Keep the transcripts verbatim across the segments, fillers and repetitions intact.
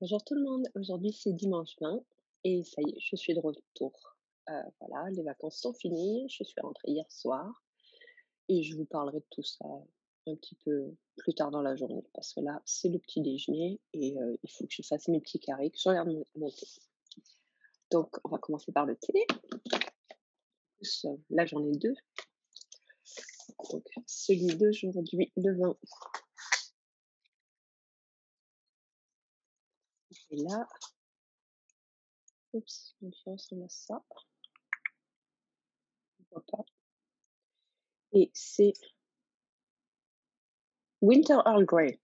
Bonjour tout le monde, aujourd'hui c'est dimanche vingt et ça y est, je suis de retour. Euh, voilà, les vacances sont finies, je suis rentrée hier soir et je vous parlerai de tout ça un petit peu plus tard dans la journée parce que là c'est le petit déjeuner et euh, il faut que je fasse mes petits carrés, que je regarde mon, mon thé. Donc on va commencer par le thé. Plus, euh, Là j'en ai deux. Donc celui d'aujourd'hui, le vin, est là. Oups, donc ça ressemble à ça. On voit pas. Et c'est Winter Earl Grey.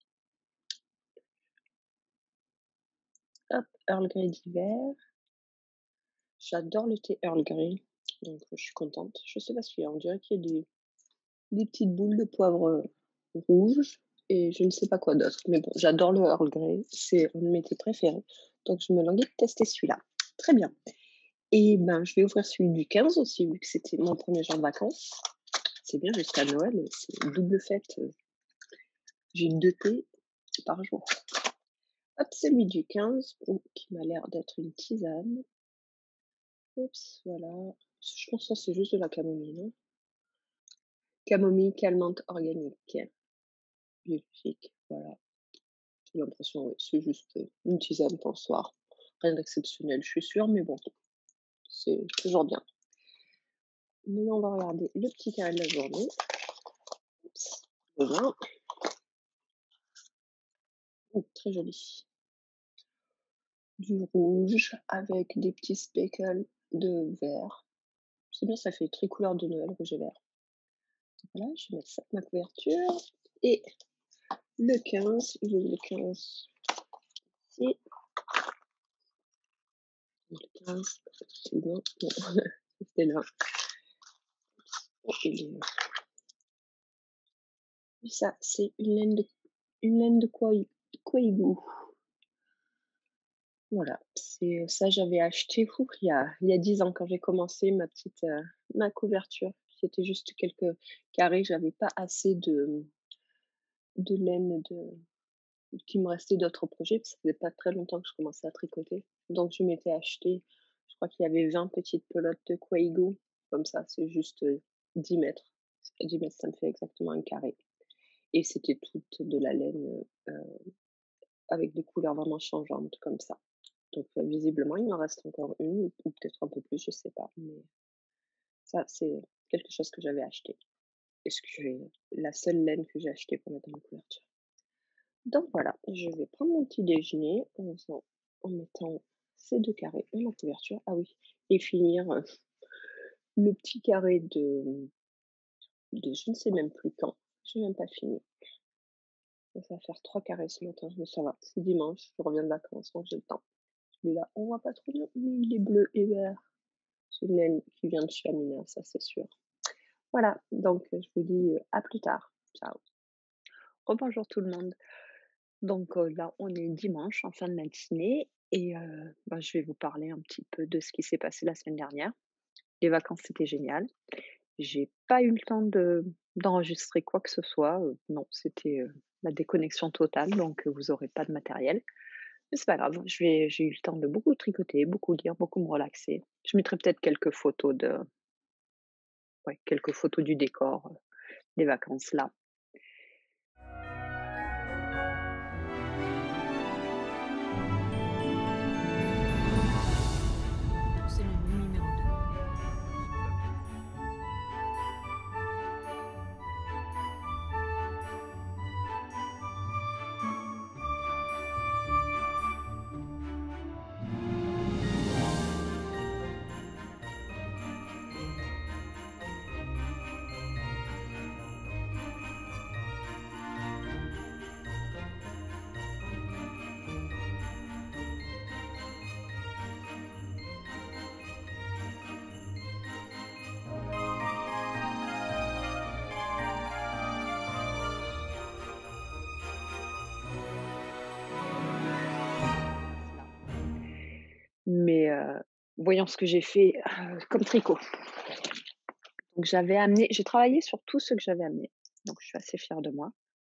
Hop, Earl Grey d'hiver. J'adore le thé Earl Grey, donc heu, je suis contente. Je sais pas ce qu'il y a, on dirait qu'il y a des des petites boules de poivre, heu, rouge et je ne sais pas quoi d'autre, mais bon, j'adore le Earl Grey, c'est un de mes thés préférés, donc je me languis de tester celui-là. Très bien et ben, je vais ouvrir celui du quinze aussi, vu que c'était mon premier jour de vacances. C'est bien jusqu'à Noël, c'est une double fête, heu, j'ai deux thés par jour. Hop, celui du quinze, oh, qui m'a l'air d'être une tisane. Oups, voilà. Je pense que ça, c'est juste de la camomille, non? Camomille calmante organique, biologique, voilà. J'ai l'impression, oui, c'est juste, heu, une tisane pour le soir. Rien d'exceptionnel, je suis sûre, mais bon, c'est toujours bien. Maintenant, on va regarder le petit carré de la journée. Oups, le vin. Mmh, très joli. Du rouge avec des petits speckles de vert. C'est bien, ça fait tricouleur de Noël, rouge et vert. Voilà, je vais mettre ça, ma couverture et le quinze, il est où le quinze? Ici, le quinze, c'est bon, non, c'était là. Oh, il est et ça, c'est une laine de une laine de Koi Koigu. Voilà, c'est ça j'avais acheté, ouf, il y a il y a dix ans quand j'ai commencé ma petite, heu, ma couverture. C'était juste quelques carrés, j'avais pas assez de de laine de qu'il me restait d'autres projets, parce que ça faisait pas très longtemps que je commençais à tricoter. Donc je m'étais acheté, je crois qu'il y avait vingt petites pelotes de Koigu, comme ça, c'est juste, heu, dix mètres. dix mètres, ça me fait exactement un carré et c'était toutes de la laine, heu avec des couleurs vraiment changeantes comme ça. Donc heu, visiblement, il m'en reste encore une ou peut-être un peu plus, je sais pas, mais ça, c'est quelque chose que j'avais acheté et ce que j'ai la seule laine que j'ai achetée pour mettre dans ma couverture. Donc voilà, je vais prendre mon petit déjeuner en faisant en mettant ces deux carrés dans ma couverture. Ah oui, et finir, heu, le petit carré de de je ne sais même plus quand. J'ai même pas fini. Ça va faire trois carrés ce matin, mais ça va, c'est dimanche, je reviens de vacances, donc j'ai le temps. Celui-là, on voit pas trop bien, mais il est bleu et vert. C'est une laine qui vient de chez Amina, ça c'est sûr. Voilà, donc heu, je vous dis, heu, à plus tard. Ciao. Rebonjour tout le monde. Donc heu, là, on est dimanche en fin de matinée et heu, bah, je vais vous parler un petit peu de ce qui s'est passé la semaine dernière. Les vacances, c'était génial. J'ai pas eu le temps de d'enregistrer quoi que ce soit, heu, non, c'était, heu, la déconnexion totale, donc heu, vous aurez pas de matériel. Mais c'est pas grave, je vais j'ai eu le temps de beaucoup tricoter, beaucoup lire, beaucoup me relaxer. Je mettrai peut-être quelques photos de ouais, quelques photos du décor, heu, des vacances là. C'est le numéro deux. Là. Mais heu, voyons ce que j'ai fait, heu, comme tricot. Donc j'avais amené j'ai travaillé sur tout ce que j'avais amené, donc je suis assez fière de moi.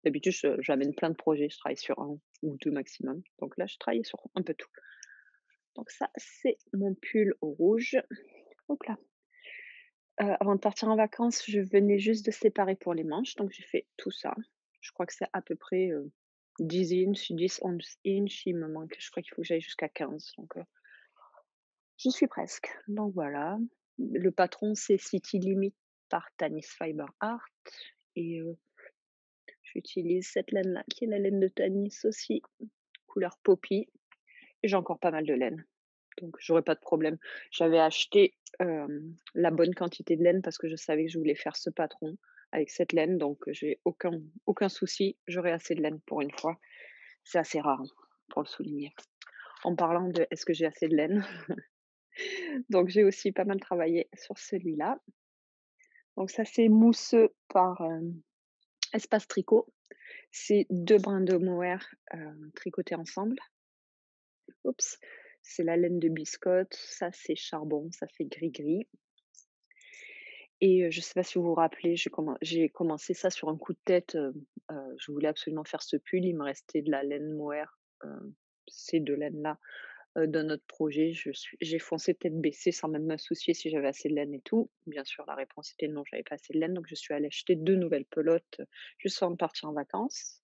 D'habitude, je j'amène plein de projets, je travaille sur un ou deux maximum. Donc là, je travaille sur un peu tout. Donc ça, c'est mon pull rouge. Hop là. Heu, avant de partir en vacances, je venais juste de séparer pour les manches, donc j'ai fait tout ça. Je crois que c'est à peu près, heu, dix inches, dix onze inches, il me manque je crois qu'il faut que j'aille jusqu'à quinze donc heu, j'y suis presque. Donc voilà. Le patron, c'est City Limit par Tanis Fiber Art et heu, j'utilise cette laine-là qui est la laine de Tanis aussi, couleur poppy et j'ai encore pas mal de laine. Donc j'aurais pas de problème. J'avais acheté, hem, la bonne quantité de laine parce que je savais que je voulais faire ce patron avec cette laine, donc heu, j'ai aucun aucun souci, j'aurai assez de laine pour une fois. C'est assez rare, hein, pour le souligner. En parlant de «est-ce que j'ai assez de laine?» donc j'ai aussi pas mal travaillé sur celui-là. Donc ça, c'est mousseux par, hem, Espace Tricot. C'est deux brins de mohair, heu, tricotés ensemble. Oups, c'est la laine de biscotte, ça c'est charbon, ça fait gris-gris. Et heu, je sais pas si vous vous rappelez, j'ai commen j'ai commencé ça sur un coup de tête, heu heu, je voulais absolument faire ce pull, il me restait de la laine mohair, heu, ces deux laines-là, heu, dans notre projet. Je suis j'ai foncé tête baissée sans même me soucier si j'avais assez de laine et tout. Bien sûr, la réponse était non, j'avais pas assez de laine, donc je suis allée acheter deux nouvelles pelotes, heu, juste avant de partir en vacances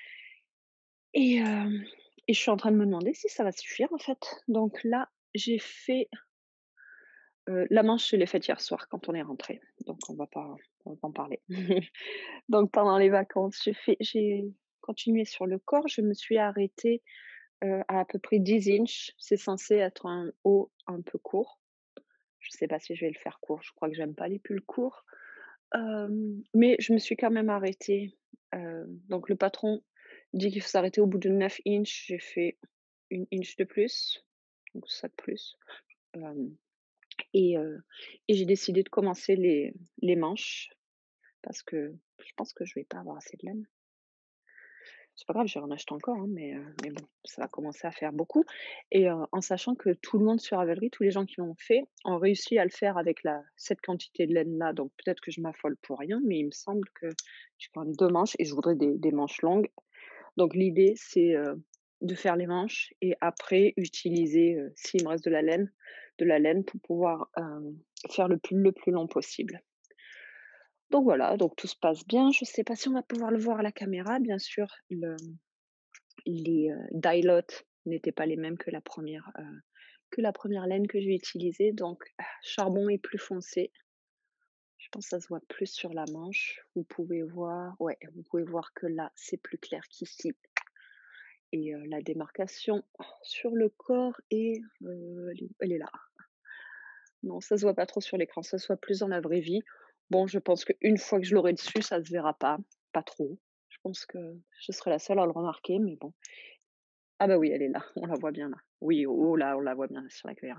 et hem et je suis en train de me demander si ça va suffire, en fait. Donc là, j'ai fait Heu, la manche, je l'ai faite hier soir quand on est rentrés, donc on va pas on va pas en parler. Donc pendant les vacances, j'ai fait j'ai continué sur le corps, je me suis arrêtée, heu, à à peu près dix inches. C'est censé être un haut un peu court. Je sais pas si je vais le faire court, je crois que j'aime pas les pulls courts, hem, mais je me suis quand même arrêtée, heu, donc le patron dit qu'il faut s'arrêter au bout de neuf inches, j'ai fait une inch de plus, donc ça de plus, hem et heu et j'ai décidé de commencer les les manches parce que je pense que je vais pas avoir assez de laine. C'est pas grave, je vais en acheter encore, hein, mais heu, mais bon, ça va commencer à faire beaucoup et heu, en sachant que tout le monde sur Ravelry, tous les gens qui l'ont fait, ont réussi à le faire avec la cette quantité de laine-là, donc peut-être que je m'affole pour rien, mais il me semble que j'ai quand même deux manches et je voudrais des des manches longues. Donc l'idée, c'est, heu, de faire les manches et après utiliser, heu, s'il me reste de la laine de la laine pour pouvoir, hem, faire le pull le plus long possible. Donc voilà, donc tout se passe bien. Je sais pas si on va pouvoir le voir à la caméra, bien sûr, le les, heu, dye lots n'étaient pas les mêmes que la première re que la première laine que j'ai utilisée, donc ah, charbon est plus foncé. Je pense que ça se voit plus sur la manche. Vous pouvez voir ouais, vous pouvez voir que là, c'est plus clair qu'ici et heu, la démarcation sur le corps est, heu, elle est elle est là. Non, ça se voit pas trop sur l'écran, ça se voit plus dans la vraie vie. Bon, je pense qu'une fois que je l'aurai dessus, ça se verra pas, pas trop. Je pense que je serai la seule à le remarquer, mais bon. Ah bah oui, elle est là, on la voit bien là. Oui, oh là, on la voit bien sur la caméra.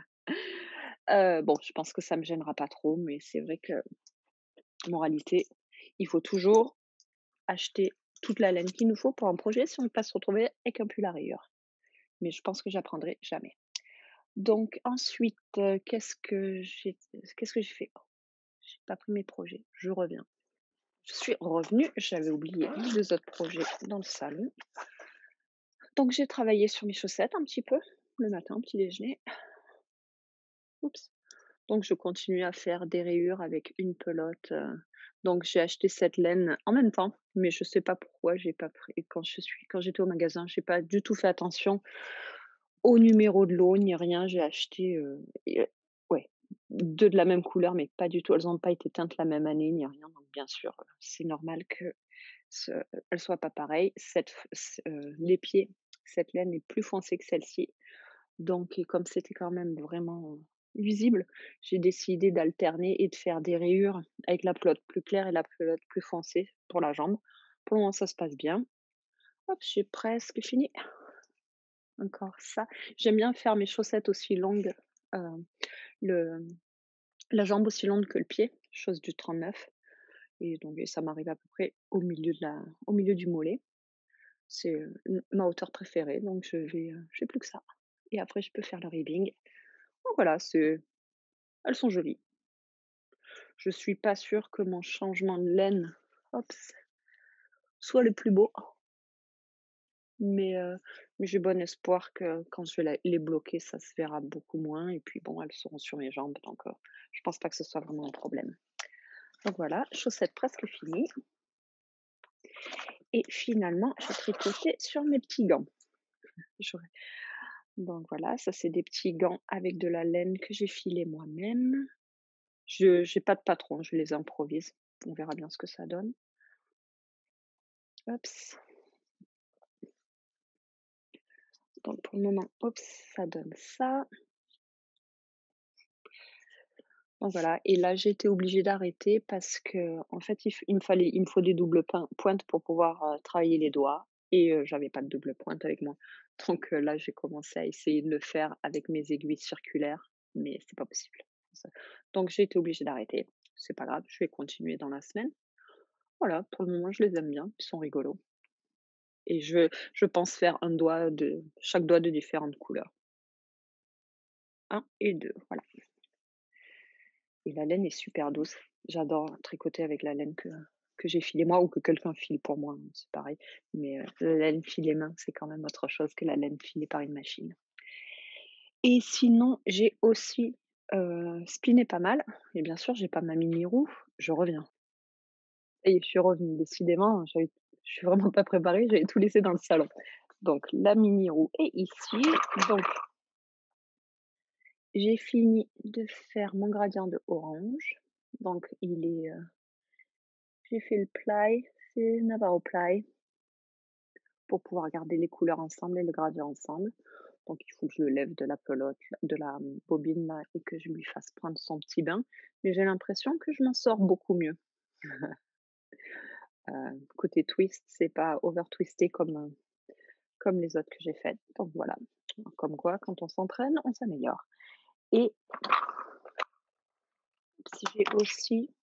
Heu, bon, je pense que ça me gênera pas trop, mais c'est vrai que, moralité, il faut toujours acheter toute la laine qu'il nous faut pour un projet si on ne veut pas se retrouver avec un pull à rayures. Mais je pense que j'apprendrai jamais. Donc ensuite, heu, qu'est-ce que j'ai qu'est-ce que j'ai fait? J'ai pas pris mes projets, je reviens. Je suis revenue, j'avais oublié deux autres projets dans le salon. Donc j'ai travaillé sur mes chaussettes un petit peu, le matin au petit déjeuner. Oups. Donc je continue à faire des rayures avec une pelote, heu, donc j'ai acheté cette laine en même temps, mais je sais pas pourquoi j'ai pas pris quand je suis quand j'étais au magasin, j'ai pas du tout fait attention au numéro de lot ni rien. J'ai acheté, heu et heu, ouais, deux de la même couleur, mais pas du tout elles ont pas été teintes la même année ni rien, donc bien sûr, heu, c'est normal que ce elles soient pas pareilles. Cette f c heu, les pieds, cette laine est plus foncée que celle-ci, donc et comme c'était quand même vraiment, heu, visible, j'ai décidé d'alterner et de faire des rayures avec la pelote plus claire et la pelote plus foncée pour la jambe. Pour le moment, ça se passe bien. Hop, j'ai presque fini. Encore ça. J'aime bien faire mes chaussettes aussi longues, heu, le la jambe aussi longue que le pied, chose du trente-neuf et donc et ça m'arrive à peu près au milieu de la au milieu du mollet. C'est, heu, m ma hauteur préférée, donc je vais, heu, j'ai plus que ça et après je peux faire le ribbing. Donc voilà, c'est elles sont jolies. Je suis pas sûre que mon changement de laine, Ops, soit les plus beaux, mais heu, mais j'ai bon espoir que quand je vais la les bloquer, ça se verra beaucoup moins et puis bon, elles seront sur mes jambes donc heu, je pense pas que ce soit vraiment un problème. Donc voilà, chaussettes presque finies et finalement, j'ai tricoté sur mes petits gants. J'aurais donc voilà, ça c'est des petits gants avec de la laine que j'ai filée moi-même. Je j'ai pas de patron, je les improvise. On verra bien ce que ça donne. Hops, donc pour le moment, hop, ça donne ça. Donc voilà et là, j'ai été obligée d'arrêter parce que en fait, il f il me fallait il me faut des doubles pein pointes pour pouvoir, heu, travailler les doigts et heu, j'avais pas de double pointe avec moi. Donc heu, là, j'ai commencé à essayer de le faire avec mes aiguilles circulaires, mais c'est pas possible. Ça donc j'ai été obligée d'arrêter. C'est pas grave, je vais continuer dans la semaine. Voilà, pour le moment, je les aime bien, ils sont rigolos et je je pense faire un doigt de chaque doigt de différentes couleurs. Un et deux, voilà et la laine est super douce. J'adore tricoter avec la laine que que j'ai filée moi ou que quelqu'un file pour moi, hein, c'est pareil. Mais heu, la laine filée main, c'est quand même autre chose que la laine filée par une machine et sinon, j'ai aussi, heu, spiné pas mal et bien sûr, j'ai pas ma mini roue, je reviens et je suis revenue décidément, j'avais je suis vraiment pas préparée, j'avais tout laissé dans le salon. Donc la mini roue est ici, donc j'ai fini de faire mon gradient de orange, donc il est, heu j'ai fait le ply, c'est Navarro Ply pour pouvoir garder les couleurs ensemble et le gradient ensemble. Donc il faut que je le lève de la pelote, de la, mmh, bobine là et que je lui fasse prendre son petit bain, mais j'ai l'impression que je m'en sors beaucoup mieux. Heu, côté twist, c'est pas over twisté comme, heu, comme les autres que j'ai faites, donc voilà. Comme quoi quand on s'entraîne, on s'améliore et si j'ai aussi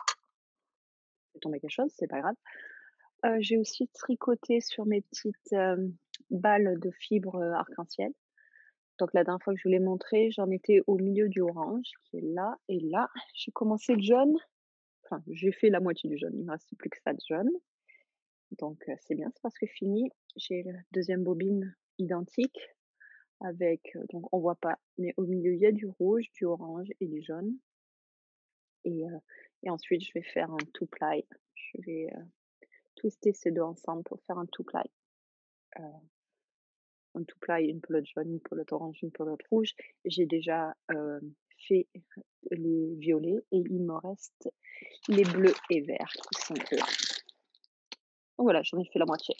fait tomber quelque chose, c'est pas grave. Heu, j'ai aussi tricoté sur mes petites, hem, balles de fibres, heu, arc-en-ciel. Donc la dernière fois que je vous l'ai montré, j'en étais au milieu du orange qui est là et là, j'ai commencé le jaune, enfin j'ai fait la moitié du jaune, il me reste plus que ça de jaune. Donc heu, c'est bien, c'est presque fini. J'ai la deuxième bobine identique avec, heu, donc on voit pas, mais au milieu il y a du rouge, du orange et du jaune et heu et ensuite je vais faire un two ply. Je vais, heu, twister ces deux ensemble pour faire un two ply. Heu, un two ply, une pelote jaune, une pelote orange, une pelote rouge. J'ai déjà, hem, fait les violets et il me reste les bleus et verts qui sont eux. Donc voilà, j'en ai fait la moitié.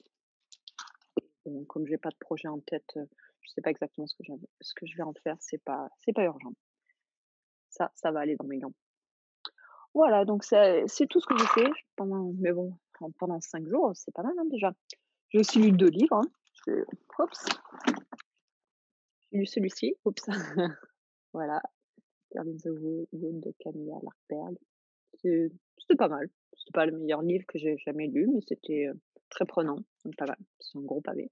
Bon, comme j'ai pas de projet en tête, heu, je sais pas exactement ce que j'en ce que je vais en faire, c'est pas c'est pas urgent. Ça, ça va aller dans mes gants. Voilà, donc c'est c'est tout ce que j'ai fait pendant mais bon, pen pendant cinq jours, c'est pas mal, hein, déjà. J'ai aussi lu deux livres, hein. J'ai oups, j'ai lu celui-ci, oups, voilà, Girl in the Wo Wood de Camilla Lagerberg. C'est c'était pas mal. C'était pas le meilleur livre que j'ai jamais lu, mais c'était, heu, très prenant, donc pas mal. C'est un gros pavé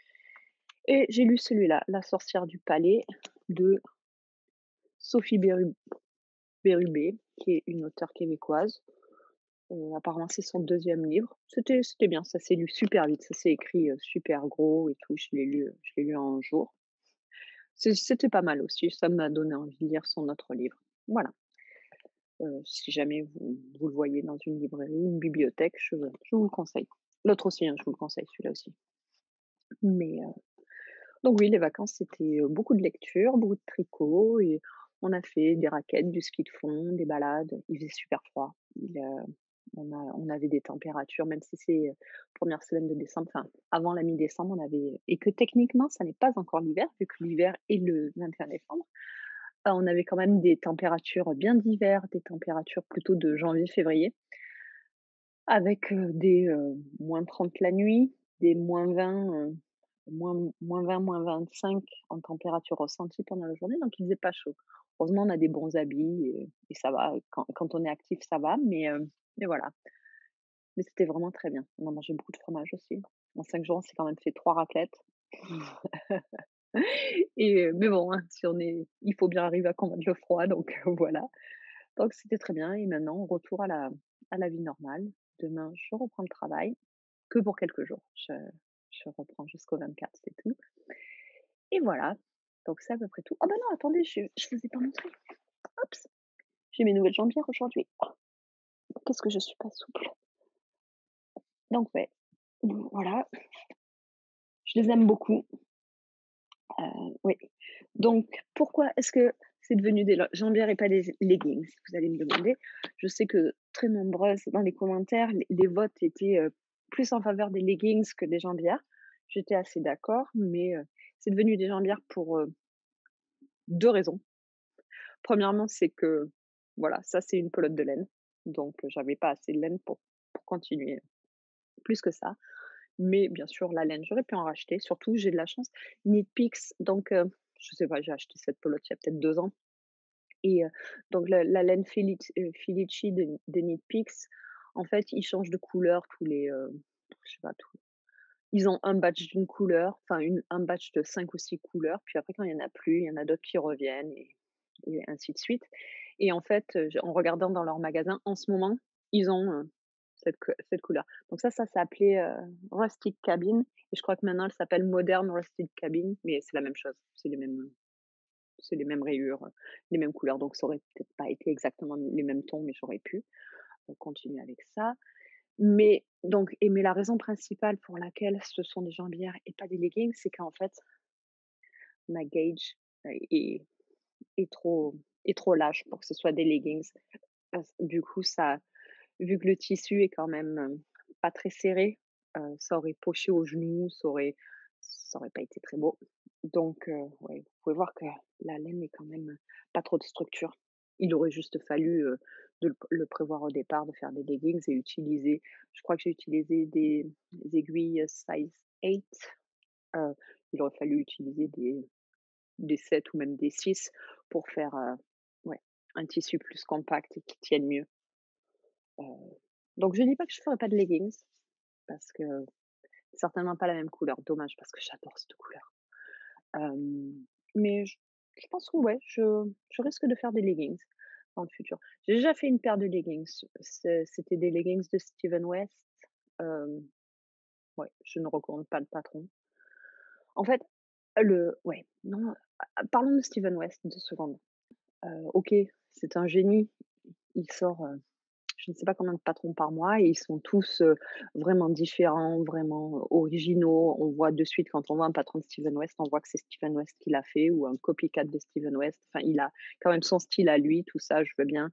et j'ai lu celui-là, La sorcière du palais de Sophie Béru Bérubé, qui est une auteure québécoise. Heu, apparemment, c'est son deuxième livre. C'était c'était bien, ça s'est lu super vite, ça s'est écrit, heu, super gros et tout. Je l'ai lu, heu, je l'ai lu en un jour. C'est c'était pas mal aussi, ça m'a donné envie de lire son autre livre. Voilà, heu, si jamais vous vous le voyez dans une librairie ou une bibliothèque, je je vous le conseille. L'autre aussi, hein, je vous le conseille, celui-là aussi. Mais, heu, donc oui, les vacances, c'était, heu, beaucoup de lecture, beaucoup de tricot et on a fait des raquettes, du ski de fond, des balades. Il faisait super froid. Il, heu, on a on avait des températures, même si c'est, heu, première semaine de décembre, enfin avant la mi-décembre, on avait et que techniquement, ça n'est pas encore l'hiver, vu que l'hiver est le vingt et un décembre. Heu, on avait quand même des températures bien d'hiver, des températures plutôt de janvier-février, avec, heu, des, heu, moins trente la nuit, des moins vingt, heu, moins moins vingt, moins vingt-cinq en température ressentie pendant la journée, donc il faisait pas chaud. Heureusement, on a des bons habits et et ça va, quand quand on est actif, ça va, mais heu, mais voilà. Mais c'était vraiment très bien. On a mangé beaucoup de fromage aussi. En cinq jours, on s'est quand même fait trois raclettes et heu, mais bon, hein, si on est il faut bien arriver à combattre le froid, donc voilà. Donc c'était très bien et maintenant retour à la à la vie normale. Demain, je reprends le travail que pour quelques jours. Je je reprends jusqu'au vingt-quatre, c'est tout et voilà, donc c'est à peu près tout. Oh bah non, attendez, je je vous ai pas montré. Oups! J'ai mes nouvelles jambières aujourd'hui. Oh, qu'est-ce que je suis pas souple. Donc ouais, bon voilà, je les aime beaucoup. Heu, oui. Donc pourquoi est-ce que c'est devenu des le jambières et pas des leggings? Vous allez me demander. Je sais que très nombreuses dans les commentaires, les les votes étaient, heu, plus en faveur des leggings que des jambières. J'étais assez d'accord, mais heu, c'est devenu des jambières pour, heu, deux raisons. Premièrement, c'est que, voilà, ça c'est une pelote de laine, donc heu, j'avais pas assez de laine pour pour continuer plus que ça. Mais bien sûr, la laine, j'aurais pu en racheter. Surtout, j'ai de la chance. Knitpicks, donc heu, je sais pas, j'ai acheté cette pelote il y a peut-être deux ans et heu, donc la la laine Feli heu, Felici de de Knitpicks, en fait, ils changent de couleur tous les, heu, je sais pas, tous ils ont un batch d'une couleur, enfin une un batch de cinq ou six couleurs, puis après quand il y en a plus, il y en a d'autres qui reviennent et et ainsi de suite et en fait, heu, j en regardant dans leur magasin, en ce moment, ils ont, heu, cette co cette couleur. Donc ça ça s'appelait, heu, Rustic Cabin et je crois que maintenant elle s'appelle Modern Rustic Cabin, mais c'est la même chose. C'est les mêmes, c'est les mêmes rayures, heu, les mêmes couleurs, donc ça aurait peut-être pas été exactement les mêmes tons, mais j'aurais pu, heu, continuer avec ça. Mais donc et mais la raison principale pour laquelle ce sont des jambières et pas des leggings, c'est qu'en fait, ma gauge, heu, est est trop est trop large pour que ce soit des leggings. Parce du coup, ça vu que le tissu est quand même, heu, pas très serré, heu, ça aurait poché aux genoux, ça aurait ça aurait pas été très beau. Donc heu, ouais, vous pouvez voir que la laine est quand même, pas trop de structure. Il aurait juste fallu, heu, de le le prévoir au départ, de faire des leggings et utiliser je crois que j'ai utilisé des des aiguilles size huit, heu, il aurait fallu utiliser des des sept ou même des six pour faire, heu, ouais, un tissu plus compact et qui tienne mieux. Heu, donc je dis pas que je ferai pas de leggings parce que c'est certainement pas la même couleur. Dommage parce que j'adore cette couleur. Hem, mais je je pense que ouais, je je risque de faire des leggings dans le futur. J'ai déjà fait une paire de leggings, c'est c'était des leggings de Steven West. Hem, ouais, je ne recommande pas le patron. En fait, le ouais, non, a parlons de Steven West deux secondes. Heu, OK, c'est un génie. Il sort, heu, je ne sais pas combien de patrons par mois et ils sont tous, heu, vraiment différents, vraiment originaux. On voit de suite quand on voit un patron de Steven West, on voit que c'est Steven West qui l'a fait ou un copycat de Steven West. Enfin, il a quand même son style à lui, tout ça, je veux bien.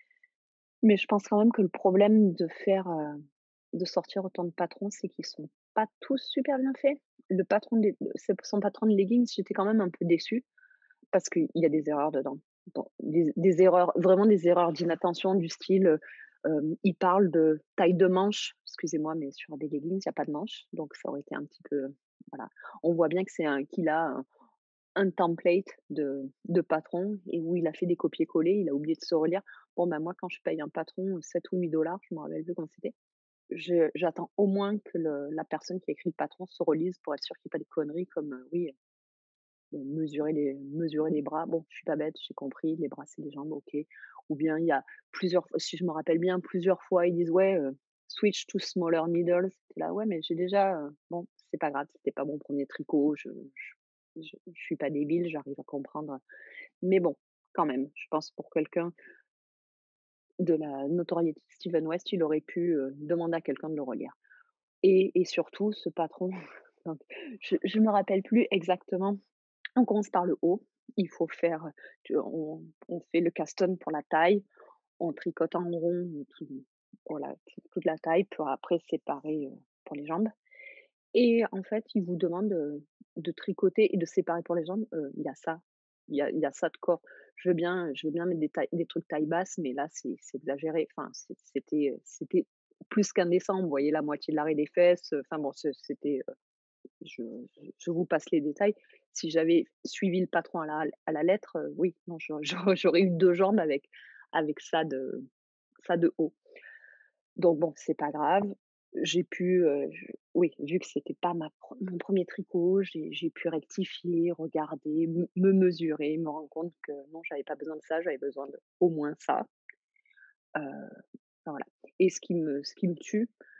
Mais je pense quand même que le problème de faire, heu, de sortir autant de patrons, c'est qu'ils sont pas tous super bien faits. Le patron des c'est son patron de leggings, j'étais quand même un peu déçue parce qu'il y a des erreurs dedans. Bon, des des erreurs, vraiment des erreurs d'inattention du style, heu, hem, il parle de taille de manche, excusez-moi, mais sur des leggings, il y a pas de manche, donc ça aurait été un petit peu voilà. On voit bien que c'est un qu'il a un un template de de patron et où il a fait des copier-coller, il a oublié de se relire. Bon, bah, moi, quand je paye un patron sept ou huit dollars, je me rappelle plus comment c'était, je j'attends au moins que le la personne qui a écrit le patron se relise pour être sûr qu'il y ait pas des conneries comme, heu, oui, heu, mesurer les mesurer les bras. Bon, je suis pas bête, j'ai compris, les bras, c'est les jambes, OK. Ou bien il y a plusieurs fois si je me rappelle bien, plusieurs fois, ils disent: «Ouais, heu, switch to smaller needles». Tu là: «Ouais, mais j'ai déjà, heu» bon, c'est pas grave, c'était pas mon premier tricot, je je je je suis pas débile, j'arrive à comprendre. Mais bon, quand même, je pense pour quelqu'un de la notoriété de Steven West, il aurait pu, heu, demander à quelqu'un de le relire. Et et surtout ce patron, donc je je me rappelle plus exactement. On commence par le haut, il faut faire, tu on on fait le caston pour la taille, on tricote en rond tout voilà, toute toute la taille pour après séparer, heu, pour les jambes et en fait, il vous demande, heu, de tricoter et de séparer pour les jambes, heu, il y a ça, il y a il y a ça de corps. Je veux bien je veux bien mettre des tailles des trucs taille basse, mais là, c'est c'est exagéré. Enfin, c'est c'était, heu, c'était plus qu'indécent. Vous voyez la moitié de l'arrêt des fesses, heu, enfin bon, ce c'était, heu, je je je vous passe les détails. Si j'avais suivi le patron à la à la lettre, heu, oui, non, j'au j'au j'aurais eu deux jambes avec avec ça de ça de haut. Donc bon, c'est pas grave. J'ai pu, heu, je oui, vu que c'était pas ma pre mon premier tricot, j'ai j'ai pu rectifier, regarder, me me mesurer, me rendre compte que non, j'avais pas besoin de ça, j'avais besoin de au moins ça. Heu, enfin voilà et ce qui me ce qui me tue,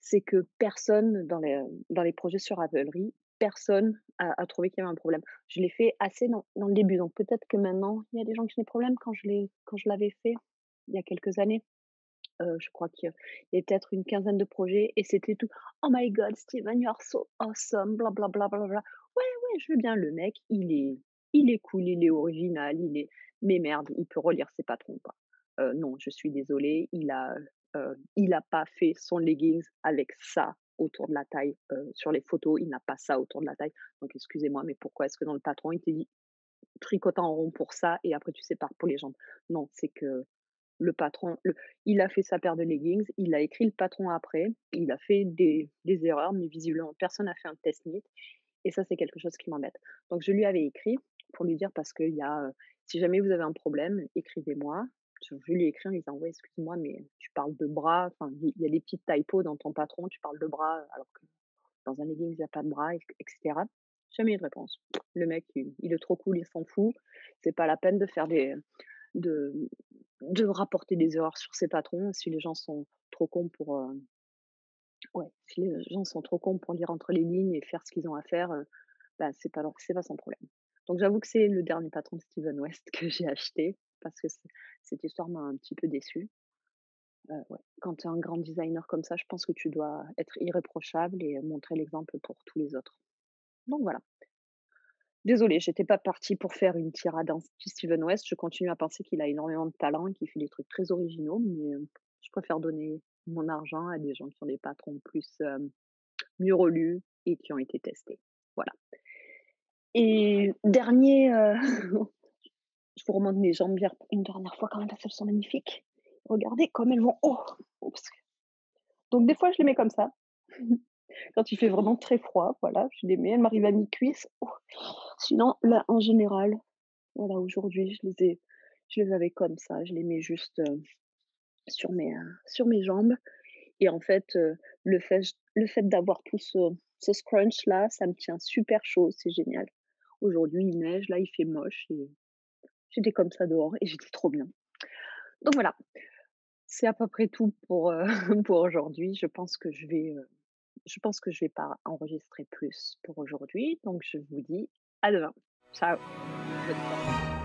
c'est que personne dans les, dans les projets sur Ravelry, personne a a trouvé qu'il y avait un problème. Je l'ai fait assez dans dans le début, donc peut-être que maintenant, il y a des gens qui ont des problèmes quand je l'ai quand je l'avais fait, il y a quelques années. Heu, je crois qu'il y a il y a peut-être une quinzaine de projets et c'était tout: «Oh my god, Steven, you are so awesome, bla bla bla bla bla». Ouais, ouais, je veux bien, le mec, il est il est cool, il est original, il est mais merde, il peut relire ses patrons, quoi. Heu, non, je suis désolée, il a, heu, il a pas fait son leggings avec ça autour de la taille, heu, sur les photos, il n'a pas ça autour de la taille. Donc excusez-moi, mais pourquoi est-ce que dans le patron, il te dit: «Tricote en rond pour ça et après tu sépares pour les jambes». Non, c'est que le patron, le il a fait sa paire de leggings, il a écrit le patron après, il a fait des des erreurs, mais visiblement personne n'a fait un test knit et ça, c'est quelque chose qui m'embête. Donc je lui avais écrit pour lui dire parce qu'il y a, heu: «Si jamais vous avez un problème, écrivez-moi». Je je lui ai écrit en lui disant: «Ouais, excuse-moi, mais tu parles de bras, enfin, il il y a des petites typos dans ton patron, tu parles de bras alors que dans un leggings, il y a pas de bras» et et cetera. Jamais eu de réponse. Le mec, il il est trop cool, il s'en fout. C'est pas la peine de faire des de de rapporter des erreurs sur ses patrons. Si les gens sont trop cons pour, heu, ouais, si les gens sont trop cons pour lire entre les lignes et faire ce qu'ils ont à faire, heu, bah, c'est pas leur c'est pas son problème. Donc j'avoue que c'est le dernier patron de Steven West que j'ai acheté parce que c cette histoire m'a un petit peu déçue. Heu, ouais, quand tu es un grand designer comme ça, je pense que tu dois être irréprochable et montrer l'exemple pour tous les autres. Donc voilà. Désolée, j'étais pas partie pour faire une tirade anti Steven West. Je continue à penser qu'il a énormément de talent et qu'il fait des trucs très originaux, mais, heu, je préfère donner mon argent à des gens qui ont des patrons plus, hem, mieux relus et qui ont été testés. Voilà. Et dernier, heu, je vous remonte mes jambières une dernière fois quand même parce qu'elles sont magnifiques. Regardez comme elles vont haut. Oups. Donc des fois, je les mets comme ça. Quand il fait vraiment très froid, voilà, je les mets, elles m'arrivent à mi-cuisse. Oh. Sinon, là, en général, voilà, aujourd'hui, je les ai je les avais comme ça, je les mets juste, heu, sur mes, heu, sur mes jambes et en fait, heu, le fait le fait d'avoir tout ce ce scrunch là, ça me tient super chaud, c'est génial. Aujourd'hui, il neige, là, il fait moche et j'étais comme ça dehors et j'étais trop bien. Donc voilà, c'est à peu près tout pour, heu, pour aujourd'hui. Je pense que je vais, heu, je pense que je vais pas enregistrer plus pour aujourd'hui, donc je vous dis à demain. Ciao, bonne soirée.